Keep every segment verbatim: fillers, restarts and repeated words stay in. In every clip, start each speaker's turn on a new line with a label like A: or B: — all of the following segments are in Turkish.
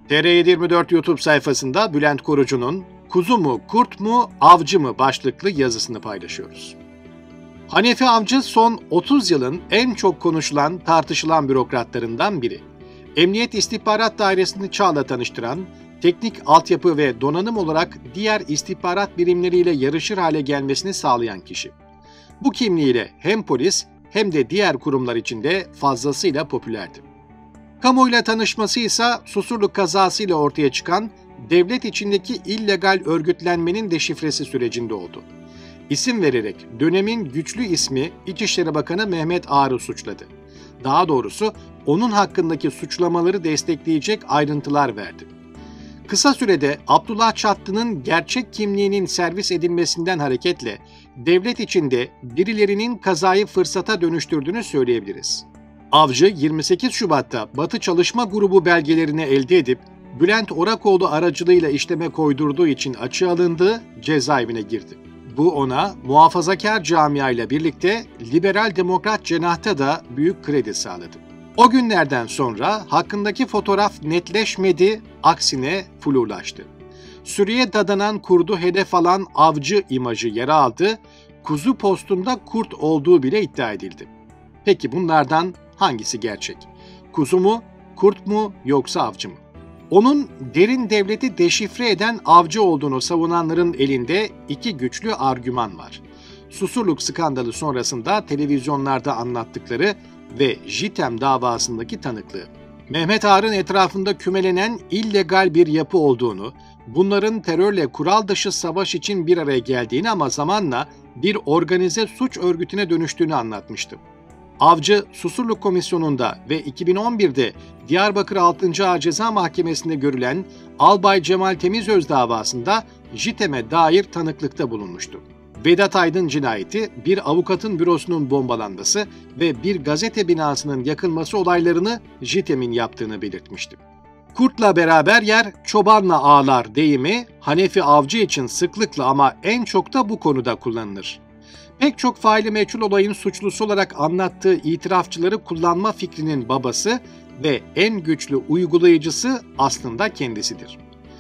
A: T R yedi yirmi dört YouTube sayfasında Bülent Korucu'nun "Kuzu mu, kurt mu, avcı mı?" başlıklı yazısını paylaşıyoruz. Hanefi Avcı son otuz yılın en çok konuşulan, tartışılan bürokratlarından biri. Emniyet İstihbarat Dairesi'ni Çağ'la tanıştıran, teknik altyapı ve donanım olarak diğer istihbarat birimleriyle yarışır hale gelmesini sağlayan kişi. Bu kimliğiyle hem polis hem de diğer kurumlar içinde fazlasıyla popülerdi. Kamuoyuyla tanışması ise Susurluk kazasıyla ortaya çıkan devlet içindeki illegal örgütlenmenin deşifresi sürecinde oldu. İsim vererek dönemin güçlü ismi İçişleri Bakanı Mehmet Ağar'ı suçladı. Daha doğrusu onun hakkındaki suçlamaları destekleyecek ayrıntılar verdi. Kısa sürede Abdullah Çatlı'nın gerçek kimliğinin servis edilmesinden hareketle devlet içinde birilerinin kazayı fırsata dönüştürdüğünü söyleyebiliriz. Avcı yirmi sekiz Şubat'ta Batı Çalışma Grubu belgelerini elde edip Bülent Orakoğlu aracılığıyla işleme koydurduğu için açığa alındığı cezaevine girdi. Bu ona muhafazakar camia ile birlikte liberal demokrat cenahta da büyük kredi sağladı. O günlerden sonra hakkındaki fotoğraf netleşmedi, aksine flurlaştı. Sürüye dadanan kurdu hedef alan avcı imajı yer aldı, kuzu postunda kurt olduğu bile iddia edildi. Peki bunlardan hangisi gerçek? Kuzu mu, kurt mu yoksa avcı mı? Onun derin devleti deşifre eden avcı olduğunu savunanların elinde iki güçlü argüman var. Susurluk skandalı sonrasında televizyonlarda anlattıkları ve JITEM davasındaki tanıklığı. Mehmet Ağar'ın etrafında kümelenen illegal bir yapı olduğunu, bunların terörle kural dışı savaş için bir araya geldiğini ama zamanla bir organize suç örgütüne dönüştüğünü anlatmıştı. Avcı, Susurluk Komisyonu'nda ve iki bin on birde Diyarbakır altıncı Ağır Ceza Mahkemesi'nde görülen Albay Cemal Temizöz davasında JITEM'e dair tanıklıkta bulunmuştu. Vedat Aydın cinayeti, bir avukatın bürosunun bombalanması ve bir gazete binasının yakılması olaylarını JITEM'in yaptığını belirtmişti. Kurtla beraber yer, çobanla ağlar deyimi Hanefi Avcı için sıklıkla ama en çok da bu konuda kullanılır. Pek çok faili meçhul olayın suçlusu olarak anlattığı itirafçıları kullanma fikrinin babası ve en güçlü uygulayıcısı aslında kendisidir.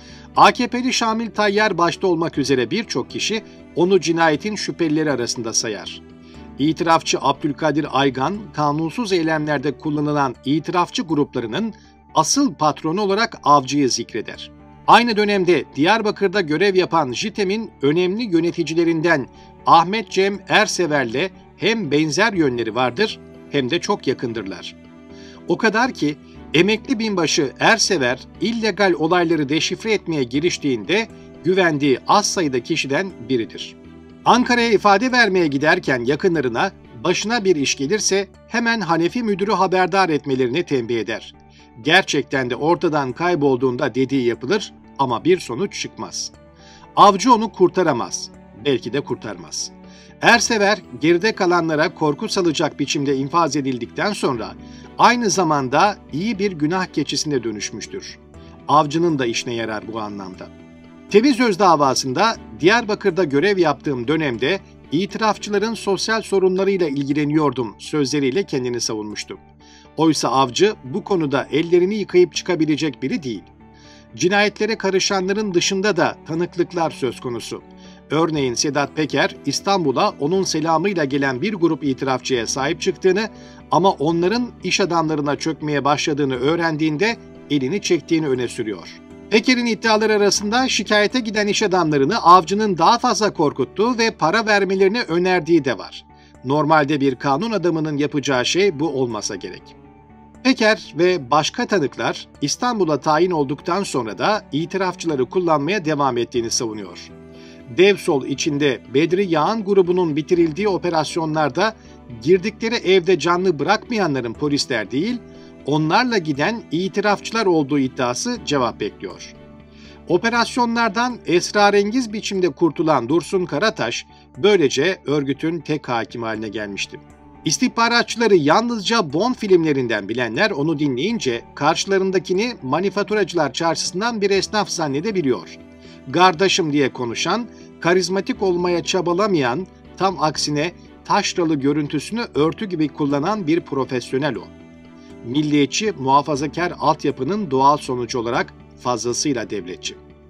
A: A K P'li Şamil Tayyar başta olmak üzere birçok kişi onu cinayetin şüphelileri arasında sayar. İtirafçı Abdülkadir Aygan, kanunsuz eylemlerde kullanılan itirafçı gruplarının asıl patronu olarak avcıyı zikreder. Aynı dönemde Diyarbakır'da görev yapan JITEM'in önemli yöneticilerinden Ahmet Cem Ersever'le hem benzer yönleri vardır hem de çok yakındırlar. O kadar ki emekli binbaşı Ersever illegal olayları deşifre etmeye giriştiğinde güvendiği az sayıda kişiden biridir. Ankara'ya ifade vermeye giderken yakınlarına başına bir iş gelirse hemen Hanefi müdürü haberdar etmelerini tembih eder. Gerçekten de ortadan kaybolduğunda dediği yapılır ama bir sonuç çıkmaz. Avcı onu kurtaramaz, belki de kurtarmaz. Ersever geride kalanlara korku salacak biçimde infaz edildikten sonra aynı zamanda iyi bir günah keçisine dönüşmüştür. Avcının da işine yarar bu anlamda. Temizöz davasında Diyarbakır'da görev yaptığım dönemde itirafçıların sosyal sorunlarıyla ilgileniyordum sözleriyle kendini savunmuştu. Oysa avcı bu konuda ellerini yıkayıp çıkabilecek biri değil. Cinayetlere karışanların dışında da tanıklıklar söz konusu. Örneğin Sedat Peker, İstanbul'a onun selamıyla gelen bir grup itirafçıya sahip çıktığını ama onların iş adamlarına çökmeye başladığını öğrendiğinde elini çektiğini öne sürüyor. Peker'in iddiaları arasında şikayete giden iş adamlarını avcının daha fazla korkuttuğu ve para vermelerini önerdiği de var. Normalde bir kanun adamının yapacağı şey bu olmasa gerek. Peker ve başka tanıklar İstanbul'a tayin olduktan sonra da itirafçıları kullanmaya devam ettiğini savunuyor. Devsol içinde Bedri Yağan grubunun bitirildiği operasyonlarda girdikleri evde canlı bırakmayanların polisler değil, onlarla giden itirafçılar olduğu iddiası cevap bekliyor. Operasyonlardan esrarengiz biçimde kurtulan Dursun Karataş, böylece örgütün tek hakim haline gelmişti. İstihbaratçıları yalnızca Bond filmlerinden bilenler onu dinleyince karşılarındakini manifaturacılar çarşısından bir esnaf zannedebiliyor. Gardaşım diye konuşan, karizmatik olmaya çabalamayan, tam aksine taşralı görüntüsünü örtü gibi kullanan bir profesyonel o. Milliyetçi, muhafazakar altyapının doğal sonucu olarak fazlasıyla devletçi.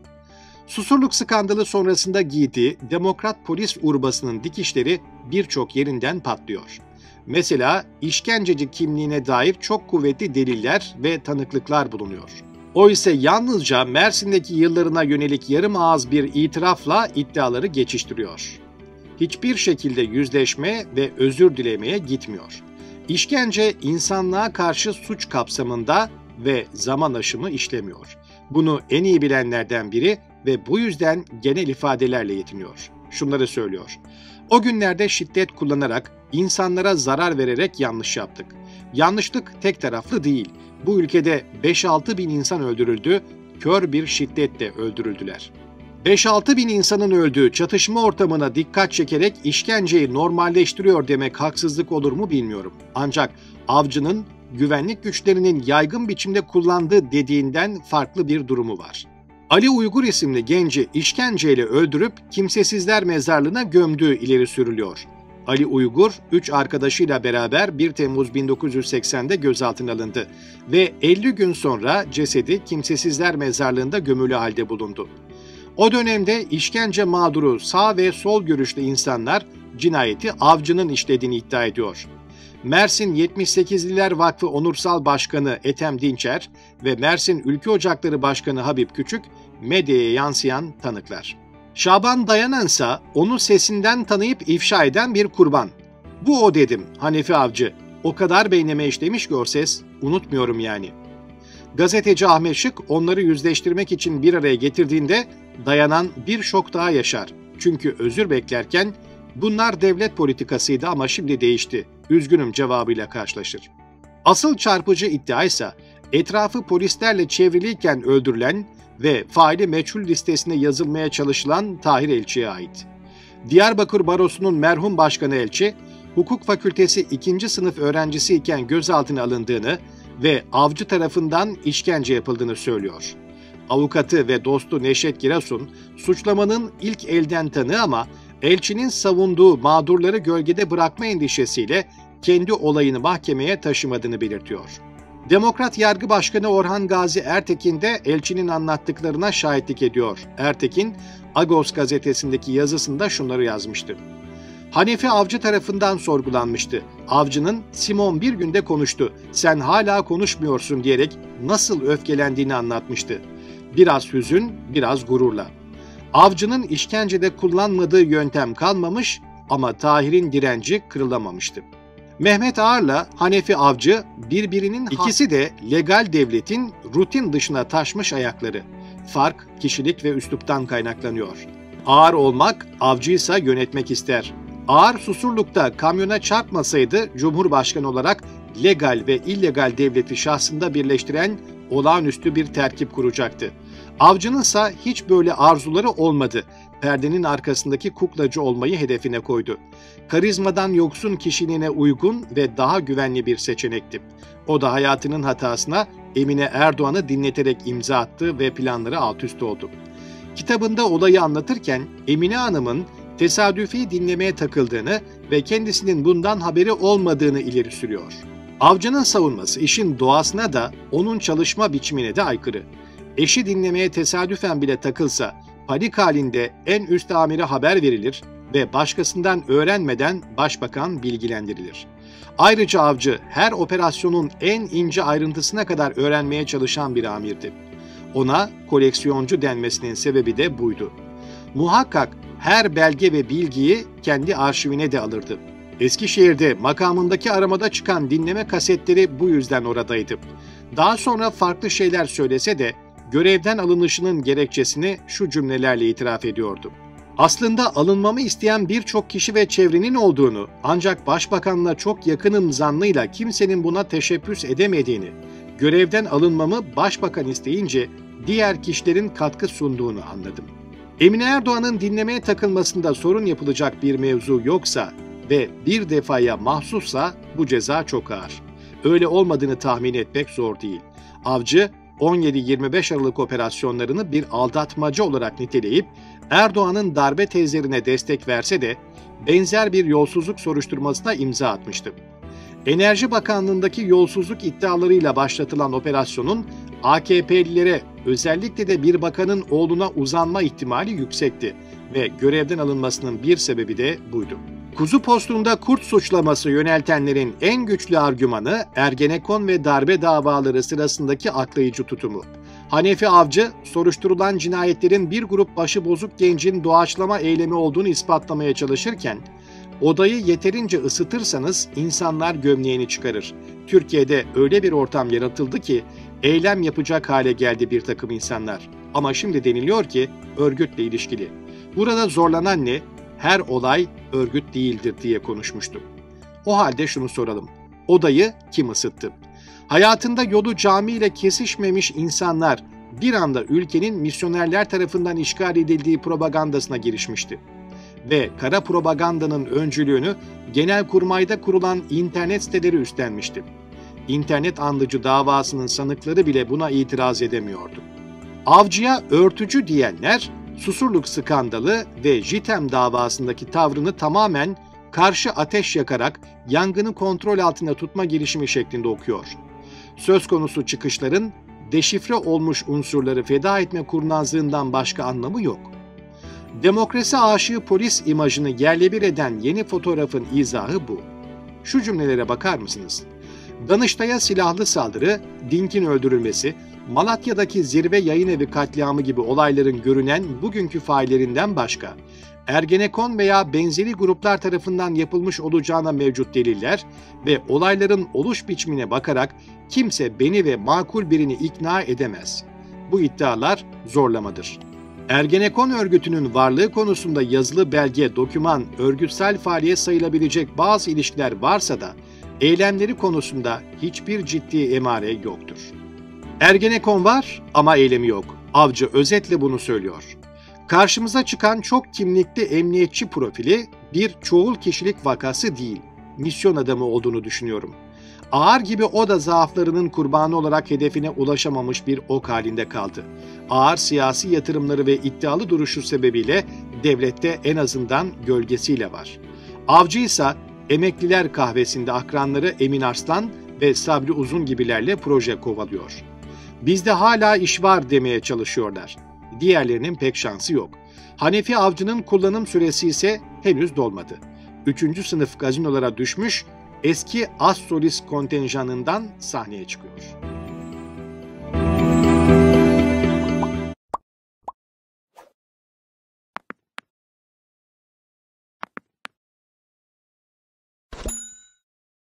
A: Susurluk skandalı sonrasında giydiği Demokrat polis urbasının dikişleri birçok yerinden patlıyor. Mesela işkenceci kimliğine dair çok kuvvetli deliller ve tanıklıklar bulunuyor. O ise yalnızca Mersin'deki yıllarına yönelik yarım ağız bir itirafla iddiaları geçiştiriyor. Hiçbir şekilde yüzleşme ve özür dilemeye gitmiyor. İşkence insanlığa karşı suç kapsamında ve zaman aşımı işlemiyor. Bunu en iyi bilenlerden biri ve bu yüzden genel ifadelerle yetiniyor. Şunları söylüyor: o günlerde şiddet kullanarak, insanlara zarar vererek yanlış yaptık. Yanlışlık tek taraflı değil. Bu ülkede beş altı bin insan öldürüldü, kör bir şiddetle öldürüldüler. beş altı bin insanın öldüğü çatışma ortamına dikkat çekerek işkenceyi normalleştiriyor demek haksızlık olur mu bilmiyorum. Ancak avcının güvenlik güçlerinin yaygın biçimde kullandığı dediğinden farklı bir durumu var. Ali Uygur isimli genci işkenceyle öldürüp kimsesizler mezarlığına gömdüğü ileri sürülüyor. Ali Uygur, üç arkadaşıyla beraber bir Temmuz bin dokuz yüz seksende gözaltına alındı ve elli gün sonra cesedi kimsesizler mezarlığında gömülü halde bulundu. O dönemde işkence mağduru sağ ve sol görüşlü insanlar cinayeti avcının işlediğini iddia ediyor. Mersin yetmiş sekizliler Vakfı Onursal Başkanı Ethem Dinçer ve Mersin Ülke Ocakları Başkanı Habib Küçük medyaya yansıyan tanıklar. Şaban Dayanansa onu sesinden tanıyıp ifşa eden bir kurban. Bu o dedim Hanefi Avcı. O kadar beynime işlemiş ki o ses, unutmuyorum yani. Gazeteci Ahmet Şık onları yüzleştirmek için bir araya getirdiğinde Dayanan bir şok daha yaşar. Çünkü özür beklerken bunlar devlet politikasıydı ama şimdi değişti, üzgünüm cevabıyla karşılaşır. Asıl çarpıcı iddia ise etrafı polislerle çevriliyken öldürülen ve faili meçhul listesine yazılmaya çalışılan Tahir Elçi'ye ait. Diyarbakır Barosu'nun merhum başkanı Elçi, hukuk fakültesi ikinci sınıf öğrencisiyken gözaltına alındığını ve avcı tarafından işkence yapıldığını söylüyor. Avukatı ve dostu Neşet Girasun, suçlamanın ilk elden tanığı ama Elçi'nin savunduğu mağdurları gölgede bırakma endişesiyle kendi olayını mahkemeye taşımadığını belirtiyor. Demokrat Yargı Başkanı Orhan Gazi Ertekin de Elçi'nin anlattıklarına şahitlik ediyor. Ertekin, Agos gazetesindeki yazısında şunları yazmıştı. Hanefi Avcı tarafından sorgulanmıştı. Avcının "Simon bir günde konuştu, sen hala konuşmuyorsun" diyerek nasıl öfkelendiğini anlatmıştı. Biraz hüzün, biraz gururla. Avcının işkencede kullanmadığı yöntem kalmamış ama Tahir'in direnci kırılamamıştı. Mehmet Ağar'la Hanefi Avcı birbirinin ikisi de legal devletin rutin dışına taşmış ayakları. Fark kişilik ve üsluptan kaynaklanıyor. Ağar olmak, avcıysa yönetmek ister. Ağar Susurluk'ta kamyona çarpmasaydı Cumhurbaşkanı olarak legal ve illegal devleti şahsında birleştiren olağanüstü bir terkip kuracaktı. Avcınınsa hiç böyle arzuları olmadı. Perdenin arkasındaki kuklacı olmayı hedefine koydu. Karizmadan yoksun kişiliğine uygun ve daha güvenli bir seçenekti. O da hayatının hatasına Emine Erdoğan'ı dinleterek imza attı ve planları altüst oldu. Kitabında olayı anlatırken Emine Hanım'ın tesadüfi dinlemeye takıldığını ve kendisinin bundan haberi olmadığını ileri sürüyor. Avcının savunması işin doğasına da onun çalışma biçimine de aykırı. Eşi dinlemeye tesadüfen bile takılsa panik halinde en üst amire haber verilir ve başkasından öğrenmeden başbakan bilgilendirilir. Ayrıca avcı her operasyonun en ince ayrıntısına kadar öğrenmeye çalışan bir amirdi. Ona koleksiyoncu denmesinin sebebi de buydu. Muhakkak her belge ve bilgiyi kendi arşivine de alırdı. Eskişehir'de makamındaki aramada çıkan dinleme kasetleri bu yüzden oradaydı. Daha sonra farklı şeyler söylese de görevden alınışının gerekçesini şu cümlelerle itiraf ediyordu. Aslında alınmamı isteyen birçok kişi ve çevrenin olduğunu, ancak başbakanla çok yakınım zannıyla kimsenin buna teşebbüs edemediğini, görevden alınmamı başbakan isteyince diğer kişilerin katkı sunduğunu anladım. Emine Erdoğan'ın dinlemeye takılmasında sorun yapılacak bir mevzu yoksa ve bir defaya mahsussa bu ceza çok ağır. Öyle olmadığını tahmin etmek zor değil. Avcı, on yedi yirmi beş Aralık operasyonlarını bir aldatmaca olarak niteleyip Erdoğan'ın darbe tezlerine destek verse de benzer bir yolsuzluk soruşturmasına imza atmıştı. Enerji Bakanlığı'ndaki yolsuzluk iddialarıyla başlatılan operasyonun A K P'lilere özellikle de bir bakanın oğluna uzanma ihtimali yüksekti ve görevden alınmasının bir sebebi de buydu. Kuzu postunda kurt suçlaması yöneltenlerin en güçlü argümanı Ergenekon ve darbe davaları sırasındaki aklayıcı tutumu. Hanefi Avcı, soruşturulan cinayetlerin bir grup başıbozuk gencin doğaçlama eylemi olduğunu ispatlamaya çalışırken, odayı yeterince ısıtırsanız insanlar gömleğini çıkarır. Türkiye'de öyle bir ortam yaratıldı ki eylem yapacak hale geldi bir takım insanlar. Ama şimdi deniliyor ki örgütle ilişkili. Burada zorlanan ne? Her olay örgüt değildir diye konuşmuştum. O halde şunu soralım. Odayı kim ısıttı? Hayatında yolu camiyle kesişmemiş insanlar bir anda ülkenin misyonerler tarafından işgal edildiği propagandasına girişmişti. Ve kara propagandanın öncülüğünü Genelkurmay'da kurulan internet siteleri üstlenmişti. İnternet andıcı davasının sanıkları bile buna itiraz edemiyordu. Avcıya örtücü diyenler, Susurluk skandalı ve JITEM davasındaki tavrını tamamen karşı ateş yakarak yangını kontrol altında tutma girişimi şeklinde okuyor. Söz konusu çıkışların deşifre olmuş unsurları feda etme kurnazlığından başka anlamı yok. Demokrasi aşığı polis imajını yerle bir eden yeni fotoğrafın izahı bu. Şu cümlelere bakar mısınız? Danıştay'a silahlı saldırı, Dink'in öldürülmesi, Malatya'daki zirve yayın evi katliamı gibi olayların görünen bugünkü faillerinden başka, Ergenekon veya benzeri gruplar tarafından yapılmış olacağına mevcut deliller ve olayların oluş biçimine bakarak kimse beni ve makul birini ikna edemez. Bu iddialar zorlamadır. Ergenekon örgütünün varlığı konusunda yazılı belge, doküman, örgütsel faaliyet sayılabilecek bazı ilişkiler varsa da eylemleri konusunda hiçbir ciddi emare yoktur. Ergenekon var ama eylemi yok. Avcı özetle bunu söylüyor. Karşımıza çıkan çok kimlikli emniyetçi profili bir çoğul kişilik vakası değil, misyon adamı olduğunu düşünüyorum. Ağar gibi o da zaaflarının kurbanı olarak hedefine ulaşamamış bir ok halinde kaldı. Ağır siyasi yatırımları ve iddialı duruşu sebebiyle devlette en azından gölgesiyle var. Avcı ise Emekliler Kahvesi'nde akranları Emin Arslan ve Sabri Uzun gibilerle proje kovalıyor. Bizde hala iş var demeye çalışıyorlar. Diğerlerinin pek şansı yok. Hanefi Avcı'nın kullanım süresi ise henüz dolmadı. Üçüncü sınıf gazinolara düşmüş, eski as solist kontenjanından sahneye çıkıyor.